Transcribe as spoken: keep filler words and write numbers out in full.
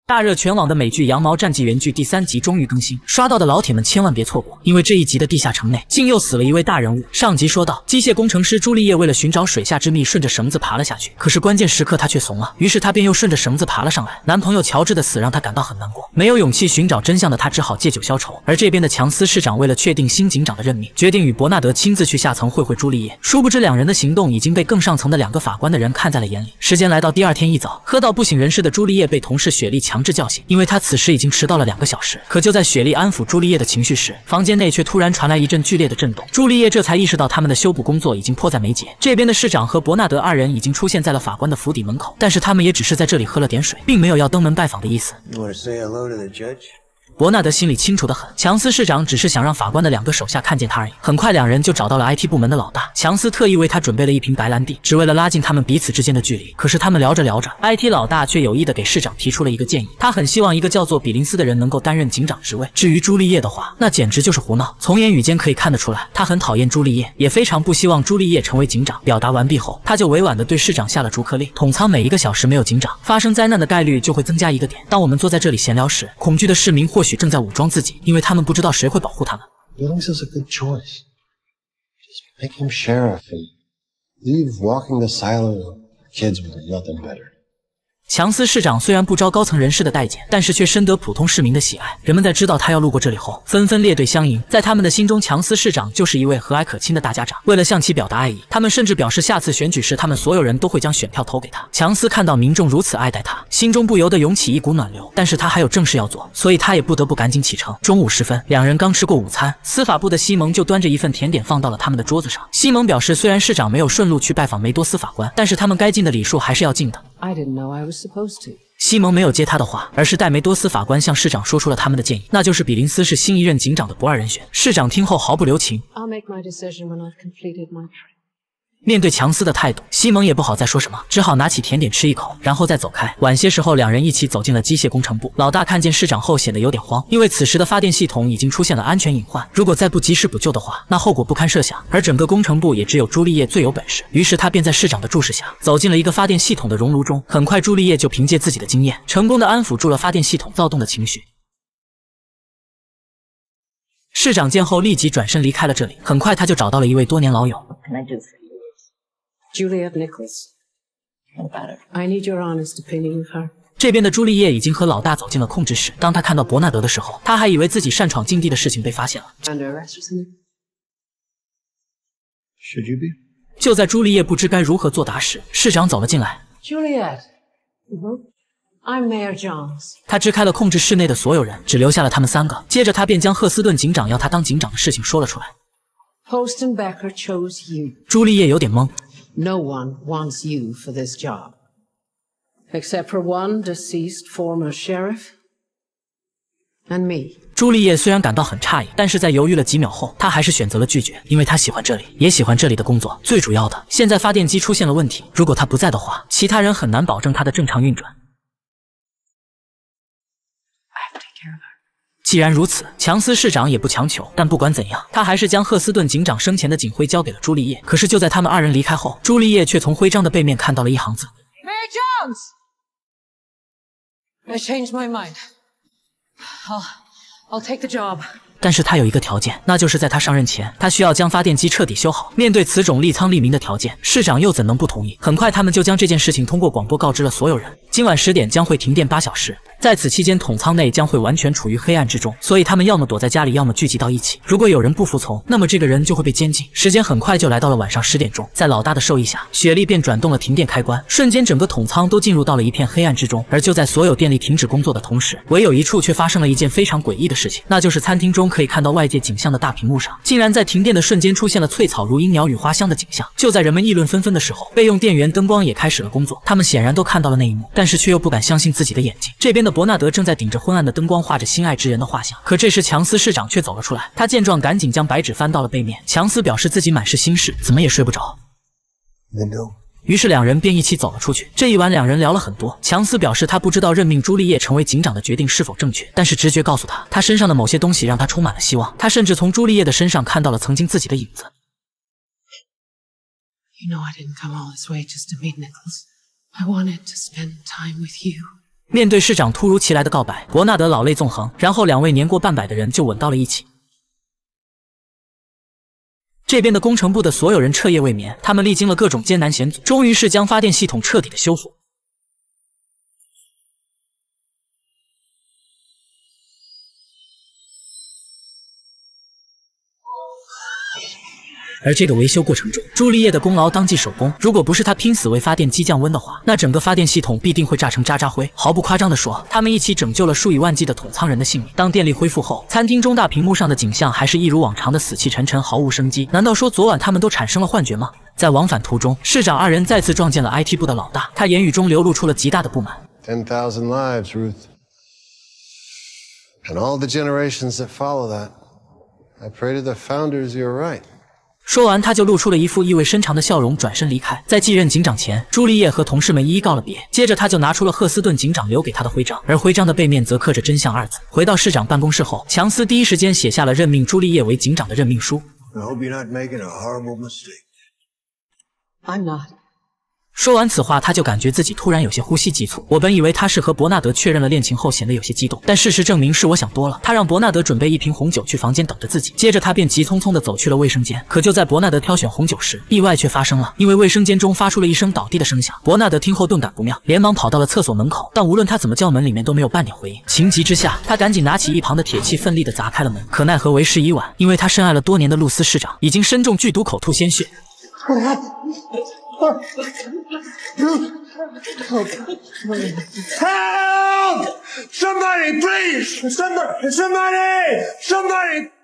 大热全网的美剧《羊毛战记》原剧第三集终于更新，刷到的老铁们千万别错过，因为这一集的地下城内竟又死了一位大人物。上集说到，机械工程师朱丽叶为了寻找水下之秘，顺着绳子爬了下去，可是关键时刻她却怂了，于是她便又顺着绳子爬了上来。男朋友乔治的死让她感到很难过，没有勇气寻找真相的她只好借酒消愁。而这边的强斯市长为了确定新警长的任命，决定与伯纳德亲自去下层会会朱丽叶。殊不知两人的行动已经被更上层的两个法官的人看在了眼里。时间来到第二天一早，喝到不省人事的朱丽叶被同事雪莉强制叫醒，因为她此时已经迟到了两个小时。可就在雪莉安抚朱丽叶的情绪时，房间内却突然传来一阵剧烈的震动。朱丽叶这才意识到他们的修补工作已经迫在眉睫。这边的市长和伯纳德二人已经出现在了法官的府邸门口，但是他们也只是在这里喝了点水，并没有要登门拜访的意思。伯纳德心里清楚得很，强斯市长只是想让法官的两个手下看见他而已。很快两人就找到了 I T 部门的老大，强斯特意为他准备了一瓶白兰地，只为了拉近他们彼此之间的距离。可是他们聊着聊着， I T 老大却有意的给市长提出了一个建议，他很希望一个叫做比林斯的人能够担任警长职位。至于朱丽叶的话，那简直就是胡闹。从言语间可以看得出来，他很讨厌朱丽叶，也非常不希望朱丽叶成为警长。表达完毕后，他就委婉的对市长下了逐客令，统仓每一个小时没有警长，发生灾难的概率就会增加一个点。当我们坐在这里闲聊时，恐惧的市民或许正在武装自己，因为他们不知道谁会保护他们。 Billings is a good choice. Just make him sheriff and leave walking the silo to kids with nothing better. 强斯市长虽然不招高层人士的待见，但是却深得普通市民的喜爱。人们在知道他要路过这里后，纷纷列队相迎。在他们的心中，强斯市长就是一位和蔼可亲的大家长。为了向其表达爱意，他们甚至表示下次选举时，他们所有人都会将选票投给他。强斯看到民众如此爱戴他，心中不由得涌起一股暖流。但是他还有正事要做，所以他也不得不赶紧启程。中午时分，两人刚吃过午餐，司法部的西蒙就端着一份甜点放到了他们的桌子上。西蒙表示，虽然市长没有顺路去拜访梅多斯法官，但是他们该尽的礼数还是要尽的。 I didn't know I was supposed to. 西蒙没有接他的话，而是戴梅多斯法官向市长说出了他们的建议，那就是比林斯是新一任警长的不二人选。市长听后毫不留情。 I'll make my decision when I've completed my trip. 面对强斯的态度，西蒙也不好再说什么，只好拿起甜点吃一口，然后再走开。晚些时候，两人一起走进了机械工程部。老大看见市长后显得有点慌，因为此时的发电系统已经出现了安全隐患，如果再不及时补救的话，那后果不堪设想。而整个工程部也只有朱丽叶最有本事，于是他便在市长的注视下走进了一个发电系统的熔炉中。很快，朱丽叶就凭借自己的经验，成功的安抚住了发电系统躁动的情绪。市长见后立即转身离开了这里。很快，他就找到了一位多年老友。 Can I do Juliet Nichols. What about her? I need your honest opinion of her. 这边的朱丽叶已经和老大走进了控制室。当他看到伯纳德的时候，他还以为自己擅闯禁地的事情被发现了。 Under arrest or something? Should you be? 就在朱丽叶不知该如何作答时，市长走了进来。 Juliet. Mm-hmm. I'm Mayor Johns. 他支开了控制室内的所有人，只留下了他们三个。接着他便将赫斯顿警长要他当警长的事情说了出来。 Post and Becker chose you. 朱丽叶有点懵。 No one wants you for this job. Except for one deceased former sheriff and me. 朱丽叶虽然感到很诧异，但是在犹豫了几秒后，她还是选择了拒绝，因为她喜欢这里，也喜欢这里的工作。最主要的，现在发电机出现了问题，如果她不在的话，其他人很难保证它的正常运转。既然如此，强斯市长也不强求，但不管怎样，他还是将赫斯顿警长生前的警徽交给了朱丽叶。可是就在他们二人离开后，朱丽叶却从徽章的背面看到了一行字 Mayor Jones! I changed my mind. I'll, I'll take the job. 但是他有一个条件，那就是在他上任前，他需要将发电机彻底修好。面对此种立仓立明的条件，市长又怎能不同意？很快，他们就将这件事情通过广播告知了所有人。今晚十点将会停电八小时，在此期间，统仓内将会完全处于黑暗之中，所以他们要么躲在家里，要么聚集到一起。如果有人不服从，那么这个人就会被监禁。时间很快就来到了晚上十点钟，在老大的授意下，雪莉便转动了停电开关，瞬间整个统仓都进入到了一片黑暗之中。而就在所有电力停止工作的同时，唯有一处却发生了一件非常诡异的事情，那就是餐厅中可以看到外界景象的大屏幕上，竟然在停电的瞬间出现了翠草如茵、鸟语花香的景象。就在人们议论纷纷的时候，备用电源灯光也开始了工作。他们显然都看到了那一幕，但是却又不敢相信自己的眼睛。这边的伯纳德正在顶着昏暗的灯光画着心爱之人的画像，可这时强斯市长却走了出来。他见状，赶紧将白纸翻到了背面。强斯表示自己满是心事，怎么也睡不着。于是两人便一起走了出去。这一晚，两人聊了很多。强斯表示他不知道任命朱丽叶成为警长的决定是否正确，但是直觉告诉他，他身上的某些东西让他充满了希望。他甚至从朱丽叶的身上看到了曾经自己的影子。 You know I didn't come all this way just to meet Nichols. I wanted to spend time with you. 面对市长突如其来的告白，伯纳德老泪纵横，然后两位年过半百的人就吻到了一起。这边的工程部的所有人彻夜未眠，他们历经了各种艰难险阻，终于是将发电系统彻底的修复。 而这个维修过程中，朱丽叶的功劳当即首功。如果不是她拼死为发电机降温的话，那整个发电系统必定会炸成渣渣灰。毫不夸张地说，他们一起拯救了数以万计的统仓人的性命。当电力恢复后，餐厅中大屏幕上的景象还是一如往常的死气沉沉，毫无生机。难道说昨晚他们都产生了幻觉吗？在往返途中，市长二人再次撞见了 I T 部的老大，他言语中流露出了极大的不满。 Ten thousand lives, Ruth, and all the generations that follow that. I pray to the founders you're right. 说完，他就露出了一副意味深长的笑容，转身离开。在继任警长前，朱丽叶和同事们一一告了别。接着，他就拿出了赫斯顿警长留给他的徽章，而徽章的背面则刻着“真相”二字。回到市长办公室后，强斯第一时间写下了任命朱丽叶为警长的任命书。 I hope you're not making a horrible mistake. I'm not. 说完此话，他就感觉自己突然有些呼吸急促。我本以为他是和伯纳德确认了恋情后显得有些激动，但事实证明是我想多了。他让伯纳德准备一瓶红酒去房间等着自己，接着他便急匆匆地走去了卫生间。可就在伯纳德挑选红酒时，意外却发生了，因为卫生间中发出了一声倒地的声响。伯纳德听后顿感不妙，连忙跑到了厕所门口，但无论他怎么叫门，里面都没有半点回应。情急之下，他赶紧拿起一旁的铁器，奋力地砸开了门。可奈何为时已晚，因为他深爱了多年的露丝市长已经身中剧毒，口吐鲜血。 What happened? Ruth! Help! Somebody, please! Somebody! Somebody! Somebody!